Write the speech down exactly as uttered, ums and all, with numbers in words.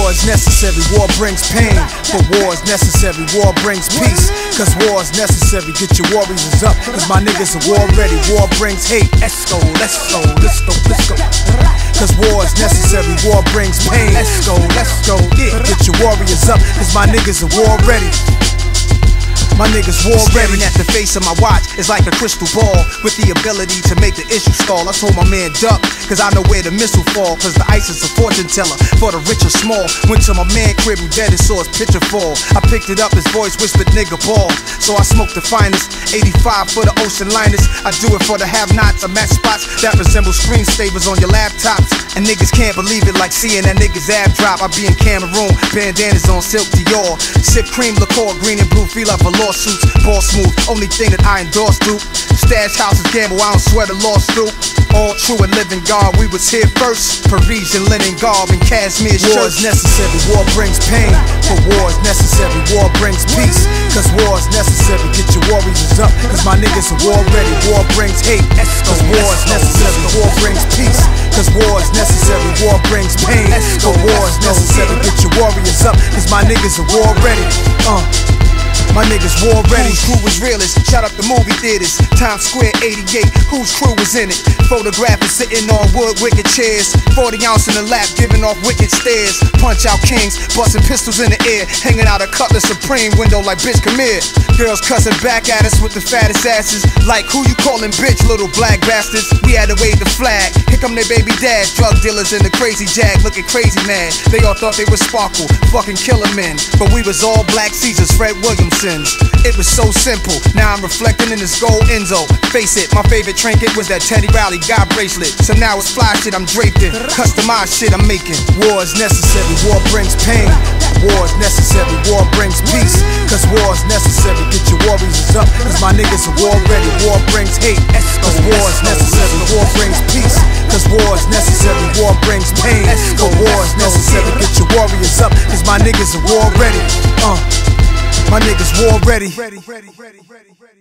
war is necessary, war brings pain. But war is necessary, war brings peace. Cause war is necessary, get your warriors up. Cause my niggas are war ready, war brings hate. Let's go, let's go, let's go, let's go. Cause war is necessary, war brings pain. Let's go, let's go, yeah. Get your warriors up, cause my niggas are war ready. My niggas war ready. Staring at the face of my watch is like a crystal ball with the ability to make the issue stall. I told my man duck, cause I know where the missile fall. Cause the ice is a fortune teller for the rich or small. Went to my man crib who dead and saw his picture fall. I picked it up, his voice whispered nigga ball. So I smoked the finest, eighty-five for the ocean liners. I do it for the have-nots. I'm at spots that resemble screensavers on your laptops. And niggas can't believe it like seeing that nigga's ab drop. I be in Cameroon, bandanas on silk Dior. Sip cream liqueur, green and blue, feel like a lawsuits. Ball smooth, only thing that I endorse, dude. Stash houses gamble, I don't swear the lost dude. All true and living God, we was here first. Parisian linen garb and cashmere shirts. War is necessary, war brings pain. But war is necessary, war brings peace. Cause war is necessary, get your warriors up. Cause my niggas are war ready, war brings hate. Cause war is necessary, war brings peace. Cause war is necessary, war brings pain. But war is necessary, get your warriors up. Cause my niggas are war ready. Uh My niggas war ready. Whose crew was realest? Shout out the movie theaters. Times Square eighty-eight. Whose crew was in it? Photographers sitting on wood wicked chairs. forty ounce in the lap, giving off wicked stares. Punch out kings, busting pistols in the air. Hanging out a Cutlass Supreme window like bitch come here. Girls cussing back at us with the fattest asses. Like who you calling bitch, little black bastards? We had to wave the flag. Here come their baby dads. Drug dealers in the crazy jag, looking crazy mad. They all thought they was Sparkle, fucking killer men. But we was all black Caesars, Fred Williamson. It was so simple, now I'm reflecting in this gold Enzo. Face it, my favorite trinket was that Teddy Riley God bracelet. So now it's fly shit I'm draped in, customized shit I'm making. War is necessary, war brings pain. War is necessary, war brings peace. Cause war is necessary, get your warriors up. Cause my niggas are war ready, war brings hate. Cause war is necessary, war brings peace. Cause war is necessary, war brings pain. But war is necessary, get your warriors up. Cause my niggas are war ready. Uh My niggas war ready.